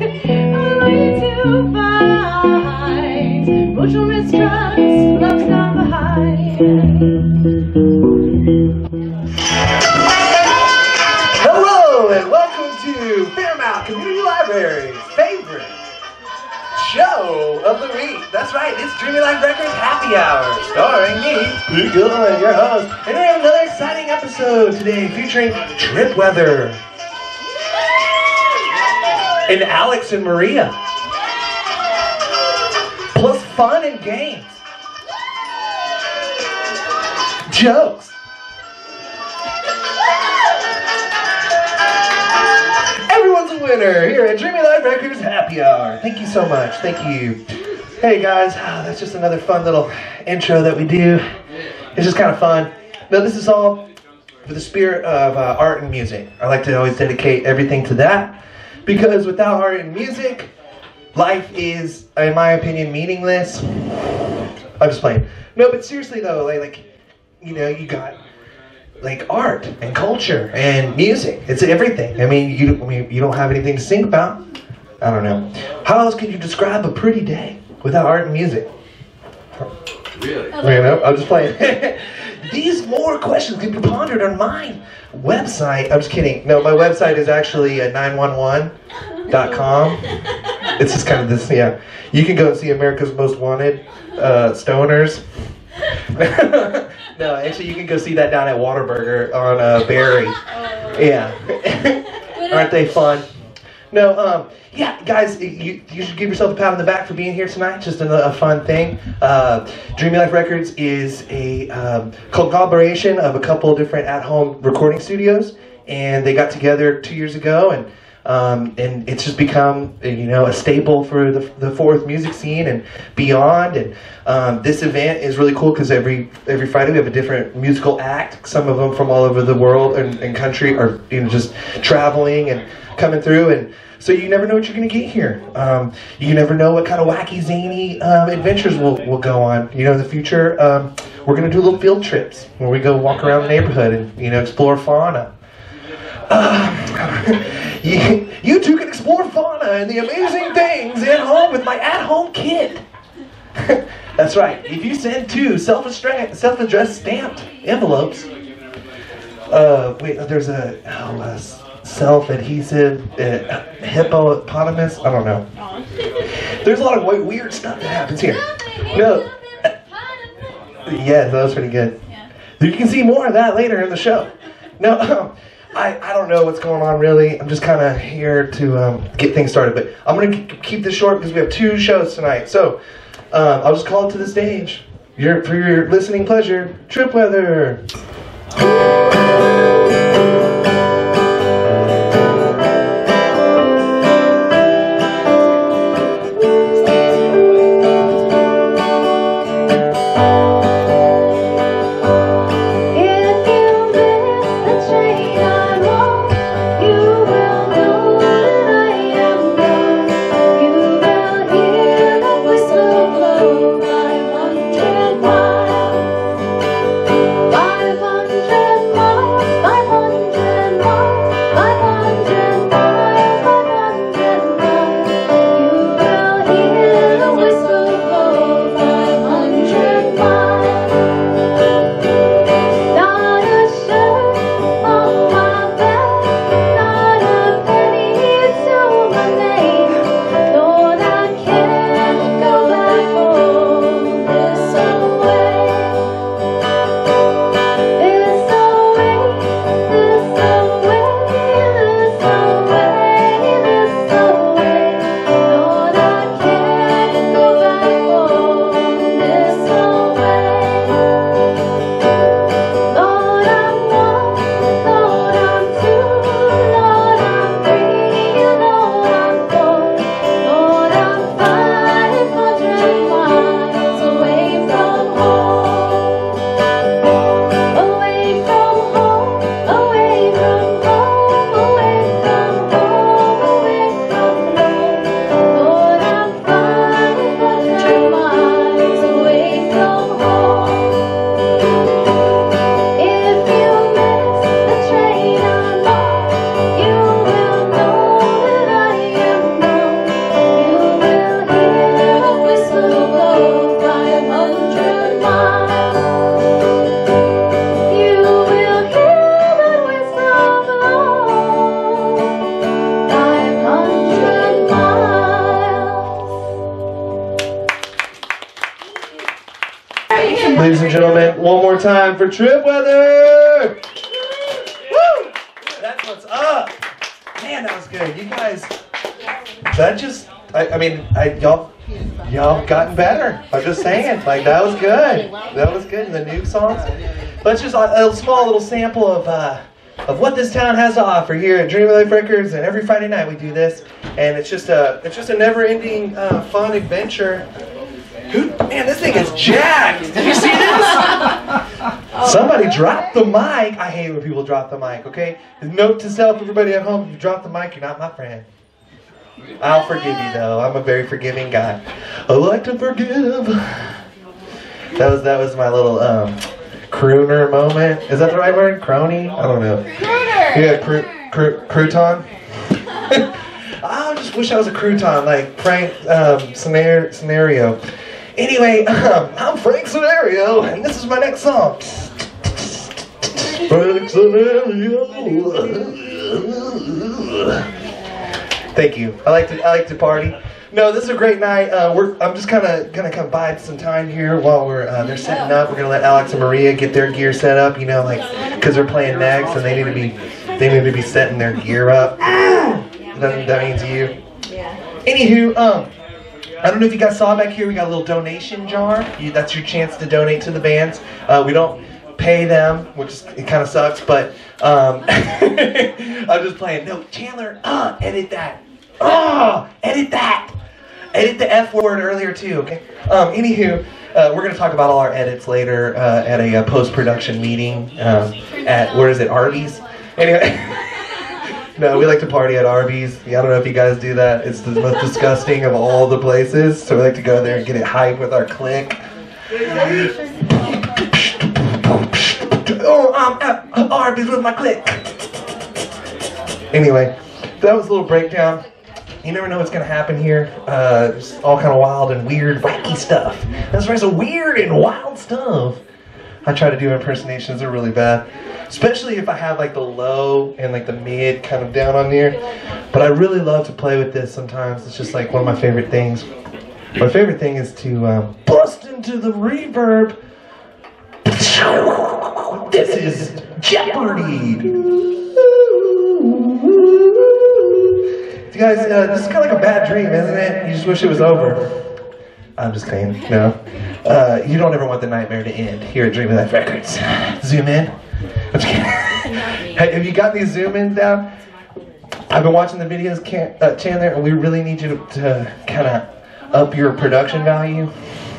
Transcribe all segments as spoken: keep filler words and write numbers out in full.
only to find mutual mistrust, love's not behind. Hello and welcome to Fairmount Community Library's favorite show of the week. That's right, it's Dreamy Life Records Happy Hour, starring me, Big Gillen, your host. And we have another exciting episode today featuring Tripweather and Alex and Maria. Plus fun and games. Jokes. Everyone's a winner here at Dreamy Life Records Happy Hour. Thank you so much. Thank you. Hey guys, oh, that's just another fun little intro that we do. It's just kind of fun. Now this is all for the spirit of uh, art and music. I like to always dedicate everything to that because without art and music, life is, in my opinion, meaningless. I'm just playing. No, but seriously though, like, like you know, you got like art and culture and music. It's everything. I mean, you I mean, you don't have anything to sing about. I don't know. How else can you describe a pretty day without art and music? Really? You know, I'm just playing. These more questions can be pondered on my website. I'm just kidding. No, my website is actually uh, nine one one dot com. It's just kind of this, yeah. You can go and see America's Most Wanted uh, Stoners. No, actually, you can go see that down at Whataburger on uh, Berry. Yeah. Aren't they fun? No, um, yeah, guys, you, you should give yourself a pat on the back for being here tonight. Just a, a fun thing. Uh, Dreamy Life Records is a um, collaboration of a couple different at-home recording studios, and they got together two years ago, and um, and it's just become, you know, a staple for the, the Fort Worth music scene and beyond. And um, this event is really cool because every every Friday we have a different musical act. Some of them from all over the world and, and country are, you know, just traveling and coming through, and so you never know what you're going to get here. Um, you never know what kind of wacky, zany um, adventures will will go on. You know, in the future, um, we're going to do little field trips where we go walk around the neighborhood and, you know, explore fauna. Uh, you, you two can explore fauna and the amazing things at home with my at-home kit. That's right. If you send two self-addressed self-addressed stamped envelopes, uh, wait, there's a oh, uh, self-adhesive uh, hippopotamus. I don't know. There's a lot of weird stuff that happens here. No. Yeah, that was pretty good. You can see more of that later in the show. No. I, I don't know what's going on really. I'm just kind of here to um, get things started. But I'm going to keep this short because we have two shows tonight. So um, I'll just call it to the stage. Your, for your listening pleasure, Tripweather. Five hundred miles more time for Tripweather! Woo! That's what's up. Man, that was good. You guys, that just, I, I mean, I, y'all, y'all gotten better. I'm just saying, like, that was good. That was good in the new songs. Let's just, a, a small little sample of, uh, of what this town has to offer here at Dreamy Life Records, and every Friday night we do this, and it's just a, it's just a never-ending, uh, fun adventure. Who, man, this thing is jacked. Did you see this? Somebody dropped the mic. I hate when people drop the mic, okay? Note to self, everybody at home, if you drop the mic, you're not my friend. I'll forgive you, though. I'm a very forgiving guy. I like to forgive. That was, that was my little um, crooner moment. Is that the right word? Crony? I don't know. Crooner! Yeah, cr cr crouton. I just wish I was a crouton, like Frank um, scenario. scenario. Anyway, um, I'm Frank Scenario, and this is my next song. Frank Scenario. Thank you. I like to I like to party. No, this is a great night. Uh, we're I'm just kind of gonna come by some time here while we're uh, they're setting up. We're gonna let Alex and Maria get their gear set up. You know, like because they're playing next, and they need to be they need to be setting their gear up. That, that means you. Anywho, um. I don't know if you guys saw back here, we got a little donation jar. You, that's your chance to donate to the bands. Uh, we don't pay them, which is, it kind of sucks, but um, I'm just playing. No, Chandler, uh, edit that. Oh, edit that. Edit the F word earlier too, okay? Um, anywho, uh, we're going to talk about all our edits later uh, at a, a post-production meeting um, at, where is it, Arby's? Anyway. No, we like to party at Arby's. Yeah, I don't know if you guys do that. It's the most disgusting of all the places. So we like to go there and get it hyped with our clique. Oh, I'm at Arby's with my clique. Anyway, that was a little breakdown. You never know what's going to happen here. Uh, it's all kind of wild and weird, wacky stuff. That's right, so weird and wild stuff. I try to do impersonations. They're really bad. Especially if I have like the low and like the mid kind of down on there. But I really love to play with this sometimes. It's just like one of my favorite things. My favorite thing is to um, bust into the reverb. This is Jeopardy! You guys, uh, this is kind of like a bad dream, isn't it? You just wish it was over. I'm just kidding. No. Uh, you don't ever want the nightmare to end here at Dreamy Life Records. Zoom in. I'm just kidding. Hey, have you got these zoom ins down? I've been watching the videos, can, uh, Chandler, and we really need you to, to kind of up your production value.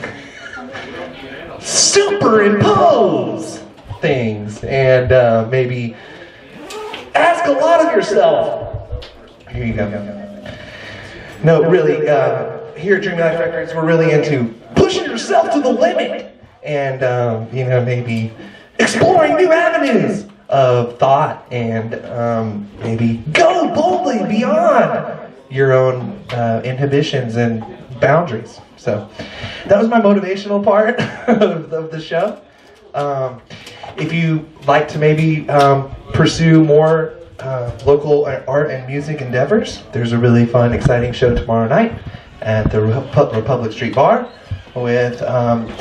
Superimpose things and uh, maybe ask a lot of yourself. Here you go. No, really, uh, here at Dreamy Life Records, we're really into pushing yourself to the limit and, um, you know, maybe exploring new avenues of thought and um, maybe go boldly beyond your own uh, inhibitions and boundaries. So that was my motivational part of, of the show. Um, if you like to maybe um, pursue more uh, local art and music endeavors, there's a really fun, exciting show tomorrow night at the Republic Street Bar with um,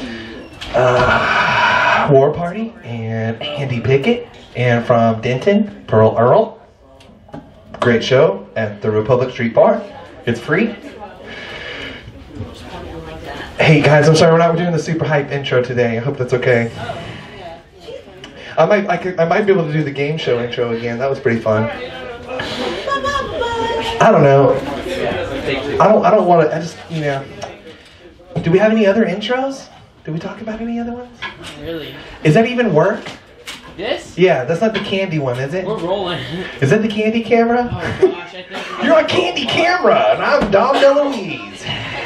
uh, War Party and Andy Pickett, and from Denton, Pearl Earl. Great show at the Republic Street Bar. It's free. Hey guys, I'm sorry we're not doing the super hype intro today. I hope that's okay. I might, I, could, I might be able to do the game show intro again. That was pretty fun. I don't know. I don't. I don't want to. I just, you know. Do we have any other intros? Did we talk about any other ones? Not really. Is that even work? This? Yeah, that's not the candy one, is it? We're rolling. Is that the candy camera? Oh gosh, I think You're on candy camera, and I'm Dom DeLuise.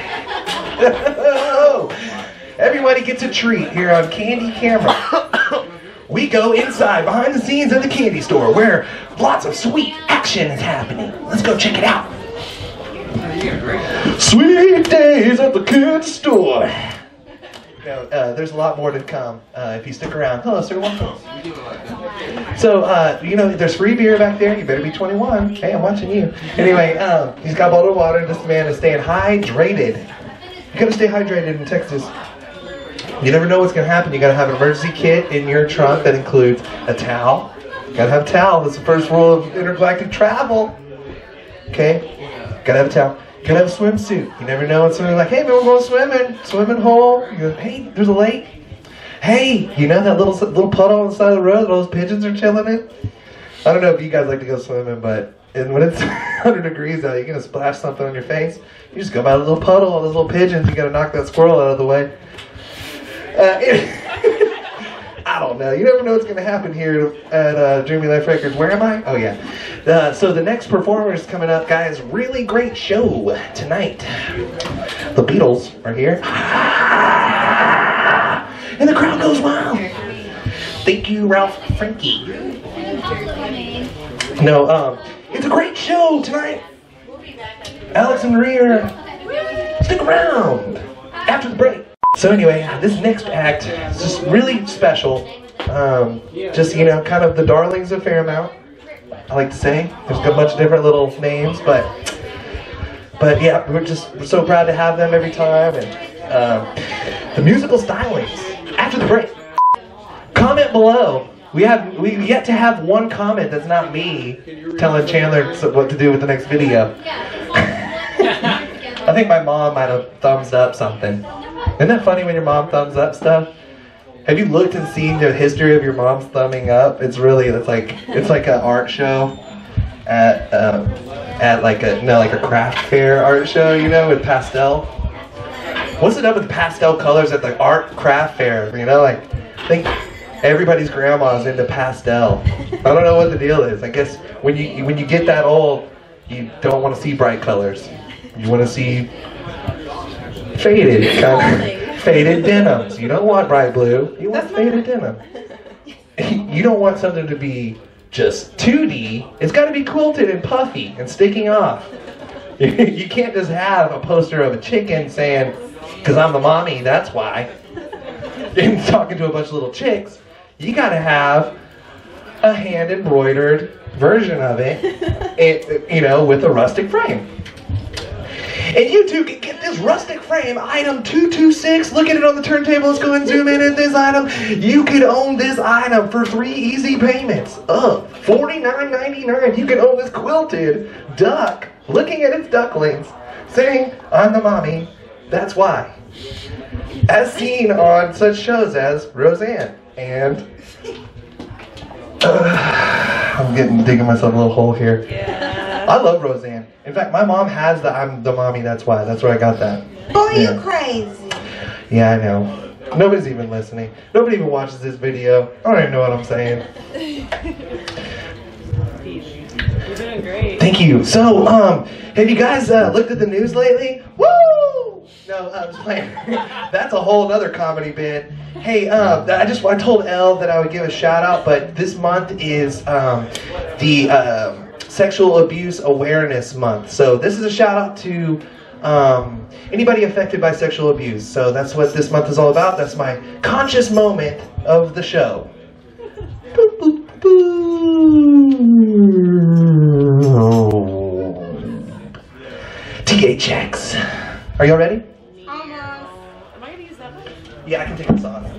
Everybody gets a treat here on Candy Camera. We go inside, behind the scenes of the candy store, where lots of sweet action is happening. Let's go check it out. Sweet days at the candy store. You know, uh, there's a lot more to come uh, if you stick around. Hello, sir. Welcome. So, uh, you know, there's free beer back there. You better be twenty-one. Hey, I'm watching you. Anyway, um, he's got a bottle of water. This man is staying hydrated. You gotta stay hydrated in Texas. You never know what's going to happen. You got to have an emergency kit in your trunk that includes a towel. You got to have a towel. That's the first rule of intergalactic travel. Okay? Got to have a towel. Got to have a swimsuit. You never know when somebody's like, hey, man, we're going swimming. Swimming hole. You go, hey, there's a lake. Hey, you know that little little puddle on the side of the road that those pigeons are chilling in? I don't know if you guys like to go swimming, but and when it's one hundred degrees out, you're going to splash something on your face. You just go by the little puddle, all those little pigeons. You got to knock that squirrel out of the way. Uh, I don't know. You never know what's going to happen here at uh, Dreamy Life Records. Where am I? Oh, yeah. Uh, so the next performer is coming up, guys. Really great show tonight. The Beatles are here. And the crowd goes wild. Thank you, Ralph Frankie. No, um, it's a great show tonight. Alex and Maria, stick around after the break. So anyway, this next act is just really special. Um, just, you know, kind of the darlings of Fairmount, I like to say. There's a bunch of different little names, but but yeah, we're just we're so proud to have them every time. And um, the musical stylings after the break. Comment below. We have we yet to have one comment that's not me telling Chandler what to do with the next video. I think my mom might have thumbs up something. Isn't that funny when your mom thumbs up stuff? Have you looked and seen the history of your mom's thumbing up? It's really it's like it's like an art show at um, at like a no like a craft fair art show, you know, with pastel. What's it up with pastel colors at the art craft fair? You know, like I think everybody's grandma's into pastel. I don't know what the deal is. I guess when you when you get that old, you don't want to see bright colors. You want to see faded kind of faded denims. You don't want bright blue. You want faded denim. You don't want something to be just two D. It's got to be quilted and puffy and sticking off. You can't just have a poster of a chicken saying, "Because I'm the mommy, that's why." And talking to a bunch of little chicks. You got to have a hand embroidered version of it, it, you know, with a rustic frame. And you two can get this rustic frame, item two two six. Look at it on the turntable. Let's go and zoom in at this item. You could own this item for three easy payments of forty-nine ninety-nine. You can own this quilted duck, looking at its ducklings, saying, "I'm the mommy, that's why." As seen on such shows as Roseanne and... Uh, I'm getting digging myself a little hole here. Yeah. I love Roseanne. In fact, my mom has the "I'm the mommy, that's why." That's where I got that. Oh, yeah. you crazy. Yeah, I know. Nobody's even listening. Nobody even watches this video. I don't even know what I'm saying. You're doing great. Thank you. So, um, have you guys uh, looked at the news lately? Woo! No, I'm just playing. That's a whole other comedy bit. Hey, um, I just I told Elle that I would give a shout out, but this month is um, the um, Sexual Abuse Awareness Month. So this is a shout out to um, anybody affected by sexual abuse. So that's what this month is all about. That's my conscious moment of the show. Boop, boop, boop. T H X. Are y'all ready? Yeah, I can take this off.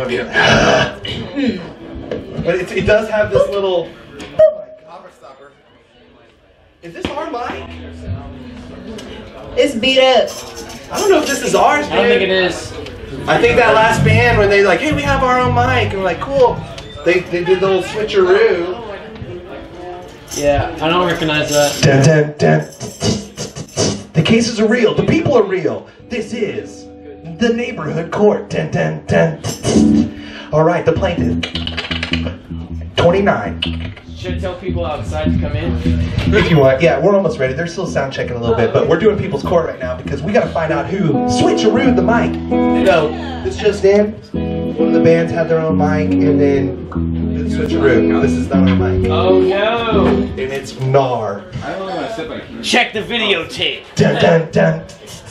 But it, it does have this little... Cover stopper. Is this our mic? It's beat up. I don't know if this is ours, man. I don't think it is. I think that last band, when they like, hey, we have our own mic, and we're like, cool. They, they did the little switcheroo. Yeah, I don't recognize that. Dun, dun, dun. The cases are real. The people are real. This is... the neighborhood court. Dun, dun, dun. All right, the plaintiff. twenty-nine. Should I tell people outside to come in? If you want. Yeah, we're almost ready. They're still sound checking a little bit, but we're doing people's court right now because we got to find out who switcherooed the mic. So, this just in. One of the bands had their own mic, and then the switcheroo. This is not our mic. Oh no! And it's N A R. I don't want to sit by here. Check the videotape. Dun, dun, dun.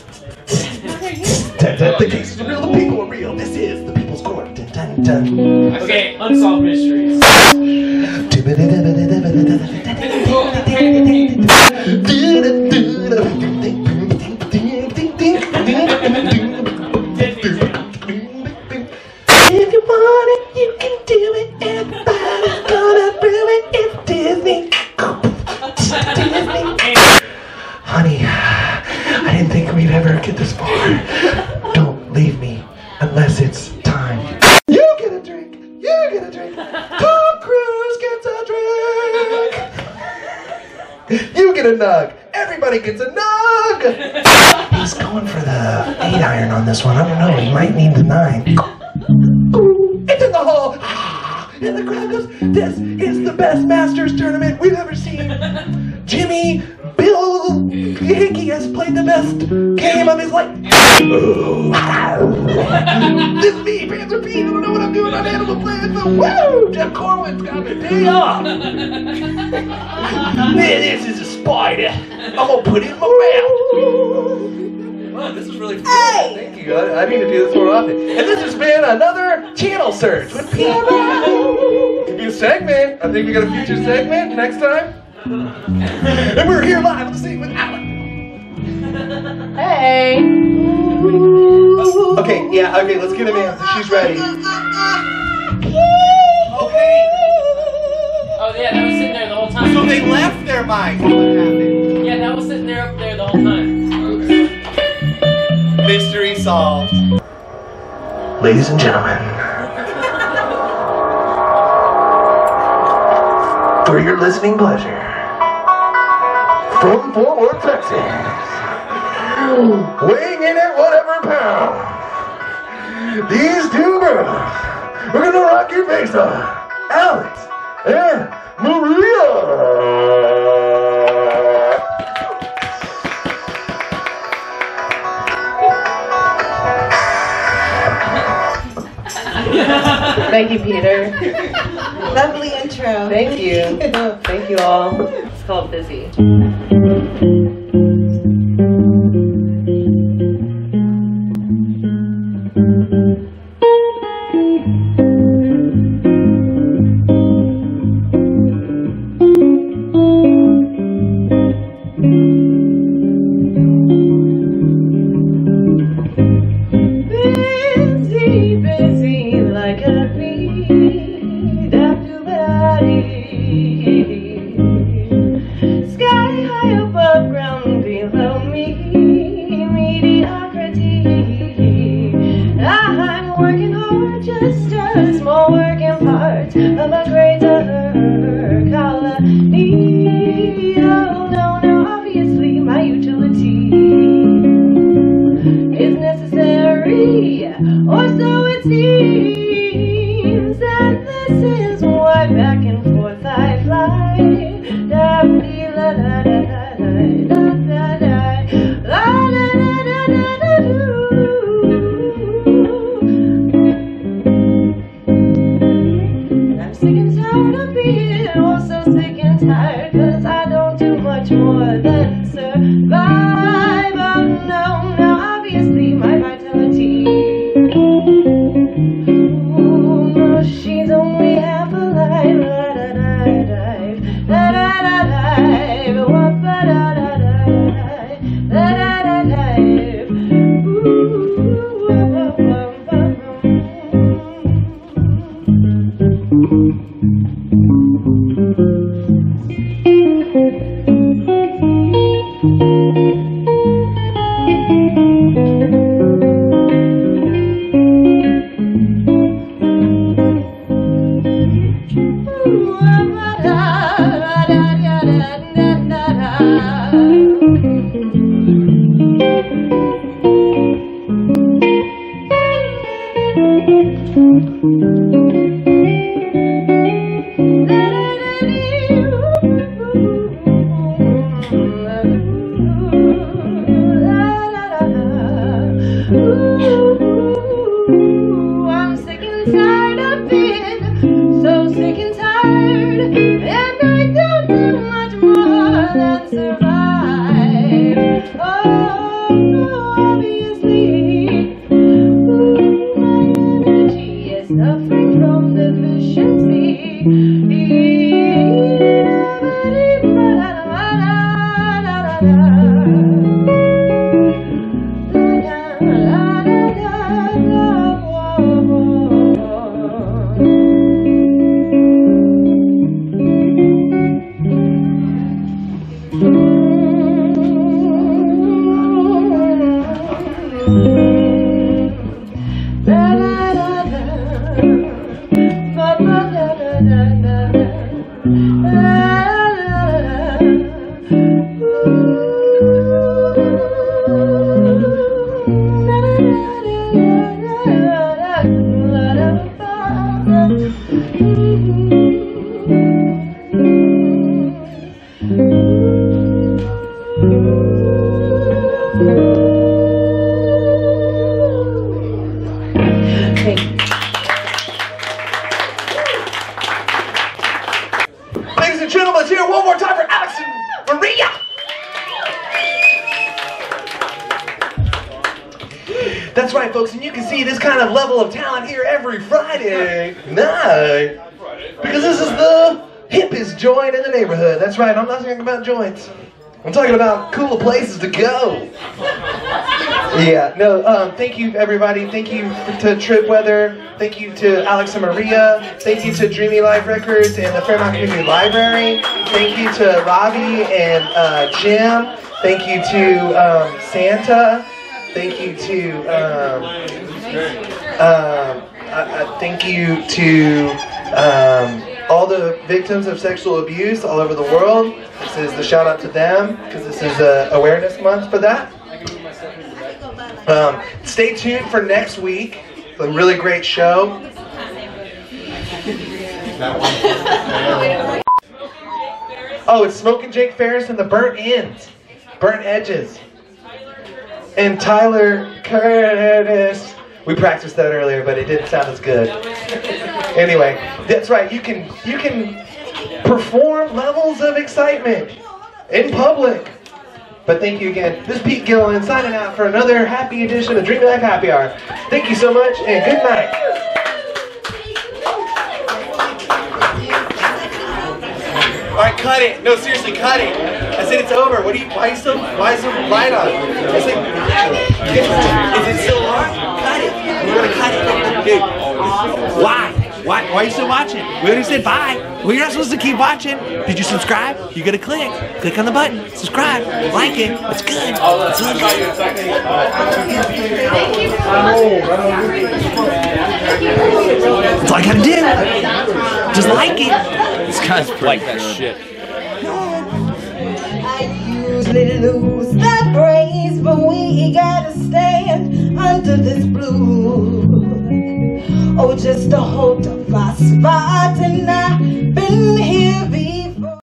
Dun, dun. The cases are real, the people are real. This is the people's court. Dun, dun, dun. Okay, unsolved mysteries. didn't think we'd ever get this far. Don't leave me unless it's time. You get a drink. You get a drink. Tom Cruise gets a drink. You get a nug. Everybody gets a nug. He's going for the eight iron on this one. I don't know. He might need the nine. It's in the hole. And the crowd goes, this is the best Masters tournament we've ever seen. Jimmy, Bill Hickey has played the best game of his life. This is me, Panther Pete. I don't know what I'm doing on Animal Planet, but woo! Jeff Corwin's got the day off. Man, this is a spider. I'm gonna put it in my mouth. Wow, this is really fun. Hey! Thank you. I, I need to do this more often. And this has been another channel search with Pete. Could be a segment. I think we got a future segment next time. And we're here live on the scene with Alan. Hey. Okay, yeah, okay, let's get him in. She's ready. Oh yeah, that was sitting there the whole time. So they left their mic. What happened? Yeah, that was sitting there up there the whole time. Mystery solved. Ladies and gentlemen, for your listening pleasure, from Fort Worth, Texas, weighing in at whatever pound, these two girls, we're gonna rock your face off. Alex and Maria. Thank you, Peter. Lovely intro. Thank you. Thank you all. It's called Busy. Oh, Ladies and gentlemen, let's hear it one more time for Alex and Maria. That's right, folks, and you can see this kind of level of talent here every Friday night because this is the hippest joint in the neighborhood. That's right, I'm not talking about joints. I'm talking about cool places to go. Yeah, no, um, thank you, everybody. Thank you to Tripweather. Thank you to Alex and Maria. Thank you to Dreamy Live Records and the Fairmount Community Library. Thank you to Robbie and uh, Jim. Thank you to um, Santa. Thank you to, um, um, uh, uh, thank you to um, all the victims of sexual abuse all over the world. This is the shout out to them because this is uh, awareness month for that. Um, stay tuned for next week. A really great show. Oh, it's Smoking Jake Ferris and the Burnt Ends. Burnt Edges. And Tyler Curtis. We practiced that earlier, but it didn't sound as good. Anyway, that's right. You can you can perform levels of excitement in public. But thank you again. This is Pete Gilliland signing out for another happy edition of Dreamy Life Happy Hour. Thank you so much and good night. All right, cut it. No, seriously, cut it. I said it's over. What are you? Why are you so? Why is the light on? I said, is it still on? Cut it. We're gonna cut it, dude. Why? Why? Why are you still watching? We already said bye. Well, you're not supposed to keep watching. Did you subscribe? You gotta click. Click on the button. Subscribe. Like it. It's good. It's really good. That's all I gotta do. Just like it. This guy's like that shit. I usually lose that praise, but we gotta stand under this blue. Oh, just to hold up our spot, and I